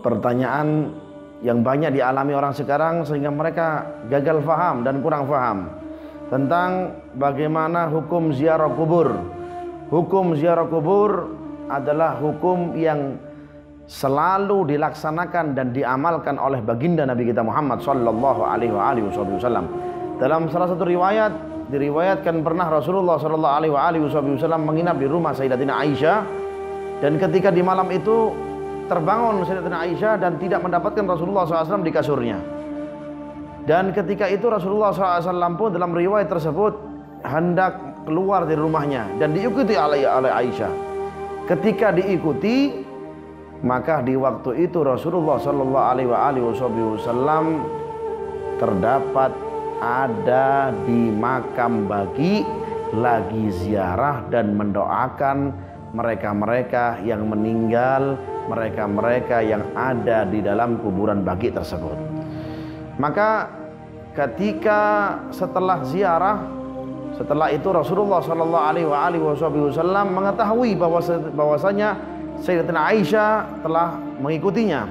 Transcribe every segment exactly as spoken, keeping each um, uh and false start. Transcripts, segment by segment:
pertanyaan yang banyak dialami orang sekarang sehingga mereka gagal faham dan kurang faham tentang bagaimana hukum ziarah kubur. Hukum ziarah kubur adalah hukum yang selalu dilaksanakan dan diamalkan oleh baginda Nabi kita Muhammad sallallahu alaihi wasallam. Dalam salah satu riwayat diriwayatkan pernah Rasulullah sallallahu alaihi wasallam menginap di rumah Sayyidatina Aisyah, dan ketika di malam itu terbangun Sayyidatina Aisyah dan tidak mendapatkan Rasulullah shallallahu alaihi wasallam di kasurnya. Dan ketika itu Rasulullah shallallahu alaihi wasallam pun dalam riwayat tersebut hendak keluar dari rumahnya dan diikuti oleh Aisyah. Ketika diikuti, maka di waktu itu Rasulullah shallallahu alaihi wasallam terdapat ada di makam bagi lagi ziarah dan mendoakan mereka-mereka yang meninggal, mereka-mereka yang ada di dalam kuburan bagi tersebut. Maka ketika setelah ziarah, setelah itu Rasulullah shallallahu alaihi wasallam mengetahui bahwasanya Sayyidatina Aisyah telah mengikutinya.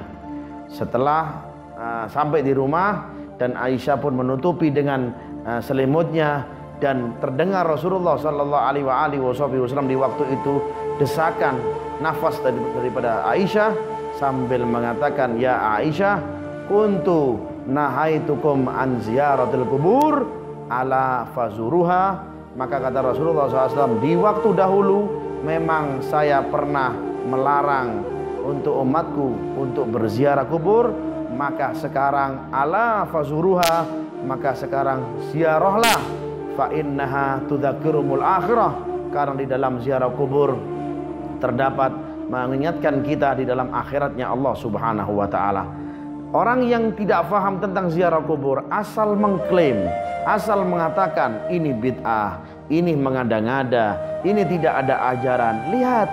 Setelah uh, sampai di rumah, dan Aisyah pun menutupi dengan uh, selimutnya, dan terdengar Rasulullah shallallahu alaihi wasallam di waktu itu desakan nafas daripada Aisyah sambil mengatakan, ya Aisyah, kuntu nahaitukum an ziyaratil kubur ala fazuruha. Maka kata Rasulullah shallallahu alaihi wasallam, di waktu dahulu memang saya pernah melarang untuk umatku untuk berziarah kubur, maka sekarang ala fazuruha, maka sekarang ziarahlah, fa innaha tudzakirumul akhirah, karena di dalam ziarah kubur terdapat mengingatkan kita di dalam akhiratnya Allah Subhanahu wa taala. Orang yang tidak faham tentang ziarah kubur asal mengklaim, asal mengatakan ini bid'ah, ini mengada-ngada, ini tidak ada ajaran. Lihat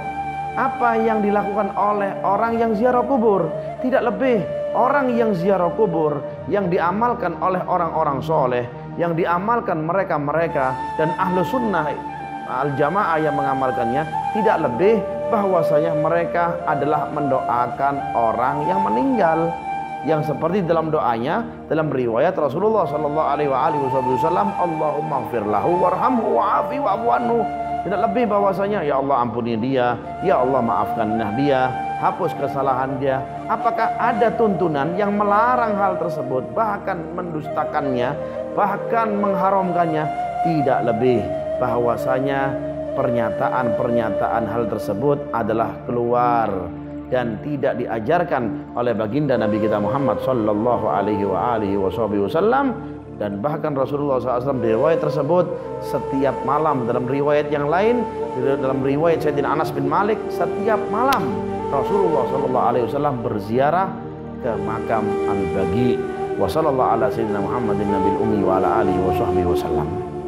apa yang dilakukan oleh orang yang ziarah kubur. Tidak lebih orang yang ziarah kubur yang diamalkan oleh orang-orang soleh, yang diamalkan mereka-mereka dan ahlu sunnah al-jamaah yang mengamalkannya, tidak lebih bahwasanya mereka adalah mendoakan orang yang meninggal, yang seperti dalam doanya dalam riwayat Rasulullah sallallahu alaihi wasallam, Allahumma ighfir lahu warhamhu wa'afi wa'fu anhu. Tidak lebih bahwasanya ya Allah ampuni dia, ya Allah maafkanlah dia, hapus kesalahan dia. Apakah ada tuntunan yang melarang hal tersebut, bahkan mendustakannya, bahkan mengharamkannya? Tidak lebih bahwasanya pernyataan-pernyataan hal tersebut adalah keluar dan tidak diajarkan oleh baginda Nabi kita Muhammad sallallahu alaihi wasallam. Dan bahkan Rasulullah shallallahu alaihi wasallam di riwayat tersebut setiap malam, dalam riwayat yang lain, dalam riwayat Sayyidina Anas bin Malik, setiap malam Rasulullah shallallahu alaihi wasallam berziarah ke makam Al-Baqi. Wa sallallahu ala sayyidina Muhammadin nabil ummi wa ala alihi wa sahbihi wasallam.